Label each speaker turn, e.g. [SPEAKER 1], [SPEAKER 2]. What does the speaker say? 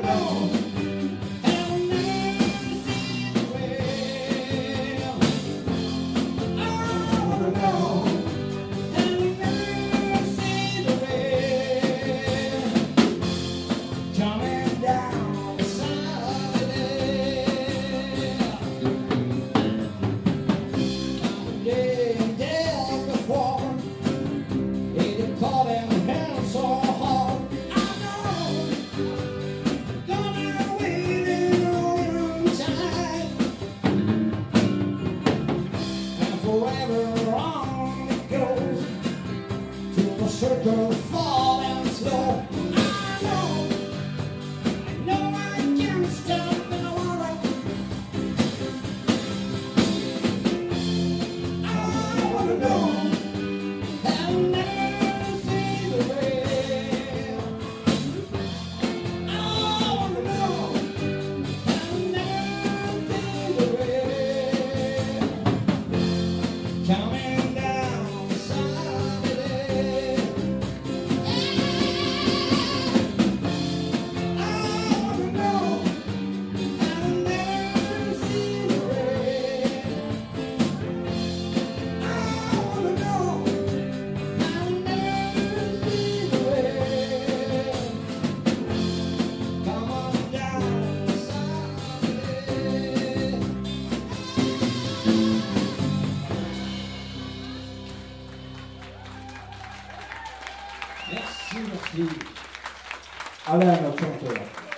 [SPEAKER 1] Forever on it goes till the circle fall and slow. I know I can't stop and I wanna. I wanna know I'll never see the rain. I wanna know I'll never see the rain. Coming down Sunday. I wanna know I'll never see the rain. I wanna know I'll never see the rain. Come on down Sunday. Merci, merci.
[SPEAKER 2] Alain, notre chanteur.